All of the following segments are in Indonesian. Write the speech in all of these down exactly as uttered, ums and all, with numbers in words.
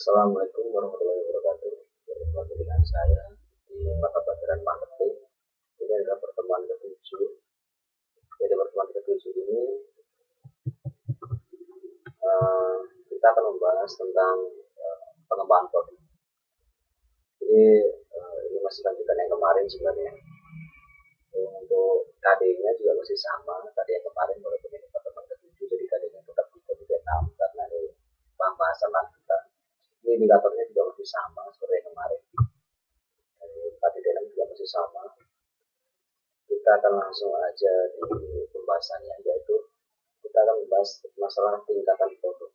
Assalamualaikum warahmatullahi wabarakatuh. Berjumpa dengan saya di mata pelajaran marketing. Ini adalah pertemuan ketujuh. Jadi pertemuan ketujuh ini uh, kita akan membahas tentang uh, pengembangan produk. Jadi uh, ini masih lanjutan yang kemarin sebenarnya. Untuk K D-nya juga masih sama. K D yang kemarin walaupun ini pertemuan ketujuh, jadi K D-nya tetap tiga tiga enam karena ini pembahasan lanjutan. Ini indikatornya juga masih sama seperti yang kemarin. K D enam juga masih sama. Kita akan langsung aja di pembahasannya, yaitu kita akan membahas masalah tingkatan produk.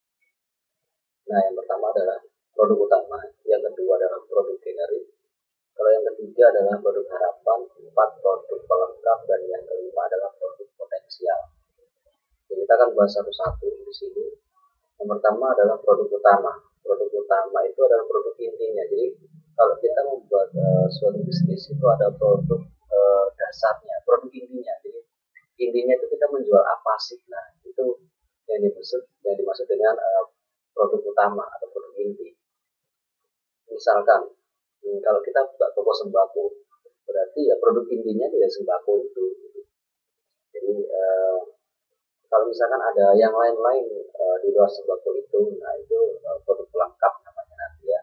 Nah, yang pertama adalah produk utama, yang kedua adalah produk generik, kalau yang ketiga adalah produk harapan, empat produk pelengkap, dan yang kelima adalah produk potensial. Jadi kita akan bahas satu-satu di sini. Yang pertama adalah produk utama. Produk utama itu adalah produk intinya. Jadi kalau kita membuat uh, suatu bisnis itu ada produk uh, dasarnya, produk intinya. Jadi intinya itu kita menjual apa sih? Nah, itu yang dimaksud yang dimaksud dengan uh, produk utama atau produk inti. Misalkan hmm, kalau kita buka toko sembako, berarti ya produk intinya dia sembako itu. Jadi uh, kalau misalkan ada yang lain-lain uh, di luar sembako itu, nah itu uh, produk pelengkap namanya nanti ya.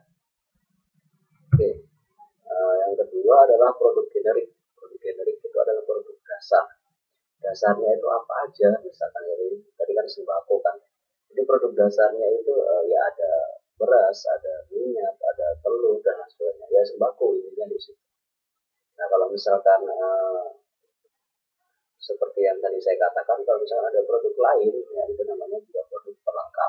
Oke, uh, yang kedua adalah produk generik. Produk generik itu adalah produk dasar. Dasarnya itu apa aja? Misalkan dari tadi kan sembako kan. Jadi produk dasarnya itu uh, ya ada beras, ada minyak, ada telur dan sebagainya. Ya sembako intinya di situ. Nah kalau misalkan uh, seperti yang tadi saya katakan, kalau misalkan ada produk lain, ya itu namanya juga produk pelengkap.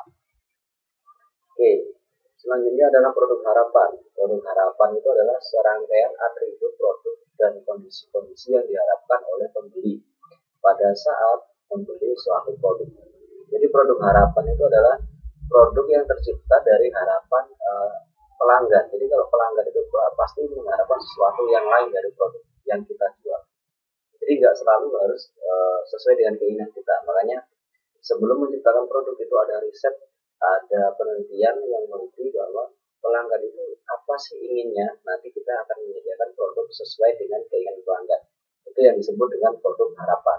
Oke, selanjutnya adalah produk harapan. Produk harapan itu adalah serangkaian atribut produk dan kondisi-kondisi yang diharapkan oleh pembeli pada saat membeli suatu produk. Jadi produk harapan itu adalah produk yang tercipta dari harapan uh, pelanggan. Jadi kalau pelanggan itu pasti mengharapkan sesuatu yang lain dari produk yang kita jual. Jadi nggak selalu harus uh, sesuai dengan keinginan kita. Makanya sebelum menciptakan produk itu ada riset, ada penelitian yang meneliti bahwa pelanggan itu apa sih inginnya. Nanti kita akan menyediakan produk sesuai dengan keinginan pelanggan. Itu yang disebut dengan produk harapan.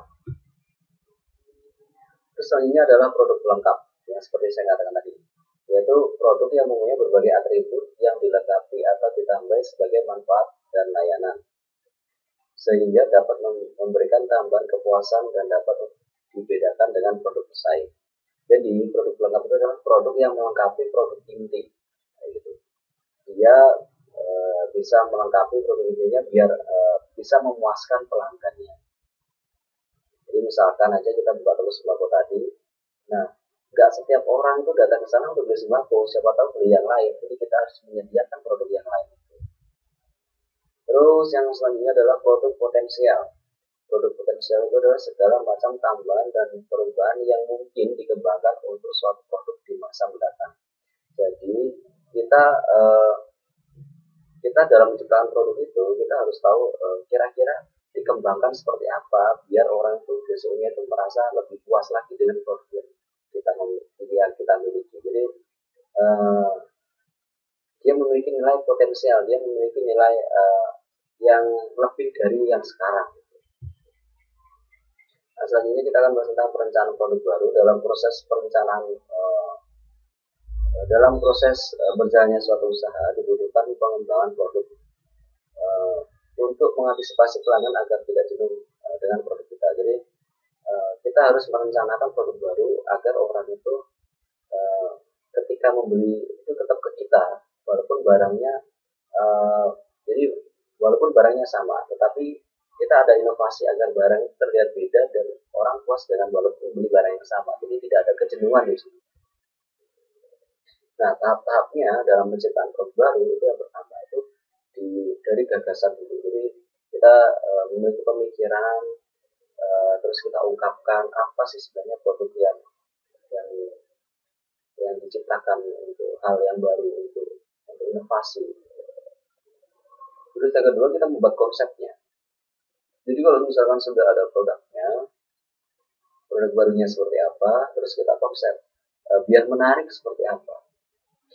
Terus selanjutnya adalah produk pelengkap, yang seperti saya katakan tadi, yaitu produk yang mempunyai berbagai atribut yang dilengkapi atau ditambahi sebagai manfaat dan layanan, sehingga dapat memberikan tambahan kepuasan dan dapat dibedakan dengan produk pesaing. Jadi produk pelengkap itu adalah produk yang melengkapi produk inti. Gitu. Dia e, bisa melengkapi produk intinya biar e, bisa memuaskan pelanggannya. Jadi misalkan aja kita buka toko sembako tadi, nah nggak setiap orang itu datang ke sana untuk beli sembako, siapa tahu beli yang lain. Jadi kita harus menyediakan produk yang lain. Terus yang selanjutnya adalah produk potensial. Produk potensial itu adalah segala macam tambahan dan perubahan yang mungkin dikembangkan untuk suatu produk di masa mendatang. Jadi kita eh, kita dalam menciptakan produk itu kita harus tahu eh, kira-kira dikembangkan seperti apa biar orang itu besoknya itu merasa lebih puas lagi dengan produk yang kita yang kita miliki. Jadi eh, dia memiliki nilai potensial, dia memiliki nilai uh, yang lebih dari yang sekarang. Nah, selanjutnya kita akan bahas tentang perencanaan produk baru. Dalam proses perencanaan, uh, dalam proses uh, berjalannya suatu usaha dibutuhkan pengembangan produk uh, untuk mengantisipasi pelanggan agar tidak jenuh uh, dengan produk kita. Jadi uh, kita harus merencanakan produk baru agar orang itu uh, ketika membeli itu tetap ke kita. Walaupun barangnya uh, jadi walaupun barangnya sama, tetapi kita ada inovasi agar barang terlihat beda dan orang puas dengan walaupun beli barang yang sama. Jadi tidak ada kejenuhan di situ. Nah, tahap-tahapnya dalam menciptakan produk baru itu yang pertama itu di, dari gagasan dulu. Jadi kita uh, memiliki pemikiran, uh, terus kita ungkapkan apa sih sebenarnya produk yang yang yang diciptakan untuk hal yang baru, untuk untuk inovasi. Terus yang kedua kita membuat konsepnya. Jadi kalau misalkan sudah ada produknya, produk barunya seperti apa, terus kita konsep e, biar menarik seperti apa.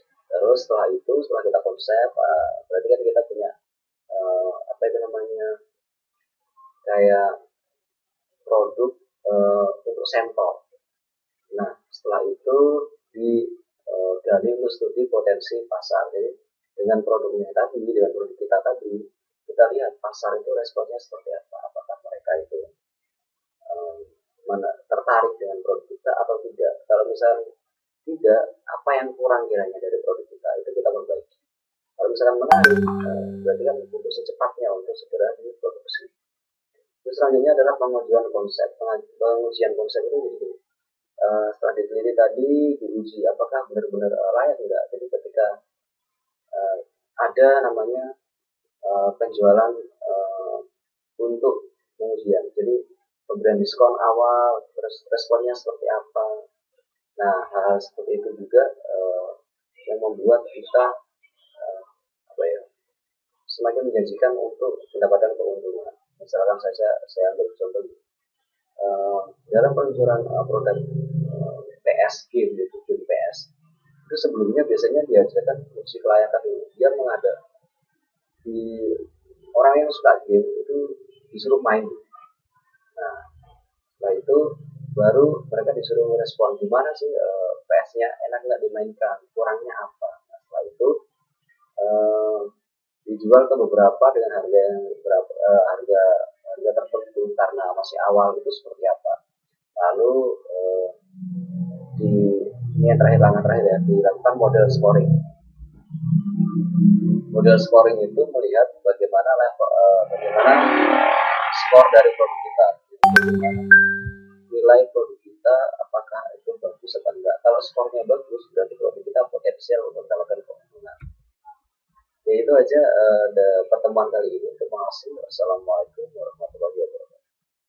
Terus setelah itu, setelah kita konsep, uh, berarti kan kita punya uh, apa itu namanya, kayak produk uh, untuk sampel. Nah, setelah itu digali uh, untuk studi potensi pasar. Jadi dengan produknya tadi, dengan produk kita tadi, kita lihat pasar itu responnya seperti apa. Apakah mereka itu um, mana, tertarik dengan produk kita atau tidak. Kalau misalnya tidak, apa yang kurang kiranya dari produk kita, itu kita perbaiki. Kalau misalkan menarik, uh, berarti kan butuh secepatnya untuk segera diproduksi. Terus selanjutnya adalah pengujian konsep. Pengujian konsep itu jadi uh, setelah diteliti tadi, diuji apakah benar-benar uh, layak enggak. Jadi ketika uh, ada namanya uh, penjualan uh, untuk pengujian, jadi pemberian diskon awal, terus responnya seperti apa. Nah, hal-hal seperti itu juga uh, yang membuat kita uh, apa ya, semakin menjanjikan untuk mendapatkan keuntungan. Misalkan saja saya ambil contoh uh, dalam peluncuran uh, produk uh, P S game, gitu, game P S itu sebelumnya biasanya diajarkan uji kelayakan dulu. Dia mengada di orang yang suka game itu disuruh main. Nah, setelah itu baru mereka disuruh respon gimana sih uh, P S-nya enak nggak dimainkan, kurangnya apa. Nah, setelah itu uh, dijual ke beberapa dengan harga yang berapa, uh, harga harga tertentu karena masih awal, itu seperti apa. Lalu uh, di ini yang terakhir, langkah terakhir ya, dilakukan model scoring. Model scoring itu melihat bagaimana level, uh, bagaimana skor dari produk kita, nilai produk kita apakah itu bagus atau enggak. Kalau skornya bagus, berarti produk kita potensial untuk mendapatkan keuntungan. Ya itu aja uh, pertemuan kali ini. Terima kasih. Wassalamualaikum warahmatullahi wabarakatuh.